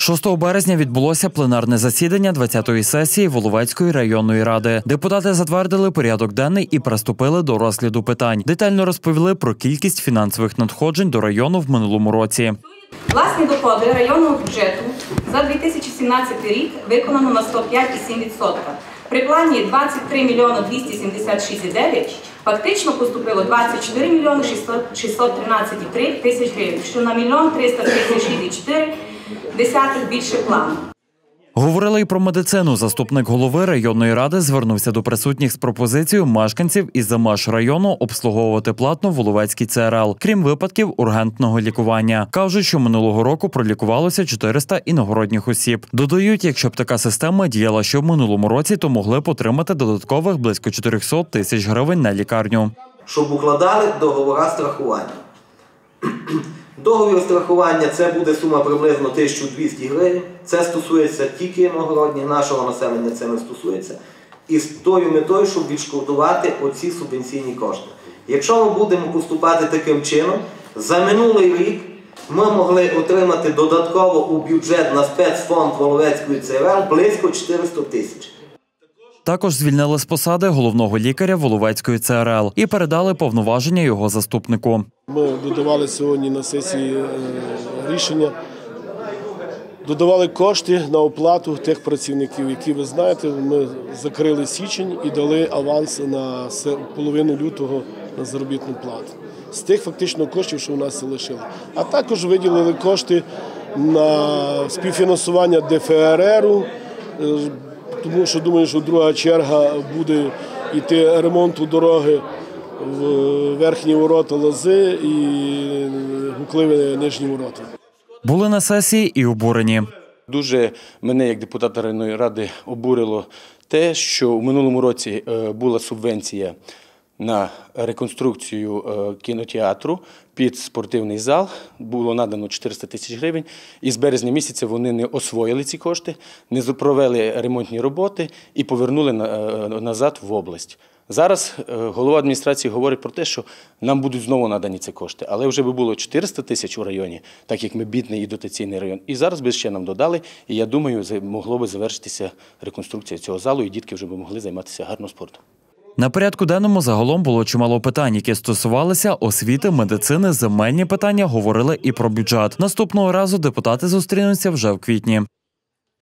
6 березня відбулося пленарне засідання 20-ї сесії Воловецької районної ради. Депутати затвердили порядок денний і приступили до розгляду питань. Детально розповіли про кількість фінансових надходжень до району в минулому році. Власні доходи районного бюджету за 2017 рік виконано на 105,7%. При плані 23 мільйони 276,9, фактично поступило 24 мільйони 613,3 тисяч гривень, що на 1 336,4 більше плану. Говорили й про медицину. Заступник голови районної ради звернувся до присутніх з пропозицією мешканців із Замаш-району обслуговувати платно Воловецький ЦРЛ, крім випадків ургентного лікування. Кажуть, що минулого року пролікувалося 400 іногородніх осіб. Додають, якщо б така система діяла ще в минулому році, то могли б отримати додаткових близько 400 тисяч гривень на лікарню. Щоб укладали договори страхування. Договір страхування – це буде сума приблизно 1200 гривень. Це стосується тільки іногородніх, нашого населення це не стосується. І з тою метою, щоб відшкодувати оці субвенційні кошти. Якщо ми будемо поступати таким чином, за минулий рік ми могли отримати додатково у бюджет на спецфонд Воловецької ЦРЛ близько 400 тисяч. Також звільнили з посади головного лікаря Воловецької ЦРЛ і передали повноваження його заступнику. Ми додавали сьогодні на сесії рішення, додавали кошти на оплату тих працівників, які, ви знаєте, ми закрили січень і дали аванс на половину лютого на заробітну плату. З тих фактично коштів, що у нас залишили. А також виділили кошти на співфінансування ДФРРу, тому що думаю, що друга черга буде йти ремонту дороги в верхні ворота Лози і Гукливі нижні ворота. Були на сесії і обурені. Дуже мене, як депутата районної ради, обурило те, що в минулому році була субвенція на реконструкцію кінотеатру під спортивний зал. Було надано 400 тисяч гривень. І з березня місяця вони не освоїли ці кошти, не провели ремонтні роботи і повернули назад в область. Зараз голова адміністрації говорить про те, що нам будуть знову надані ці кошти. Але вже би було 400 тисяч у районі, так як ми бідний і дотаційний район. І зараз би ще нам додали. І я думаю, могло би завершитися реконструкція цього залу, і дітки вже би могли займатися гарно спортом. На порядку денному загалом було чимало питань, які стосувалися освіти, медицини, земельні питання, говорили і про бюджет. Наступного разу депутати зустрінуться вже в квітні.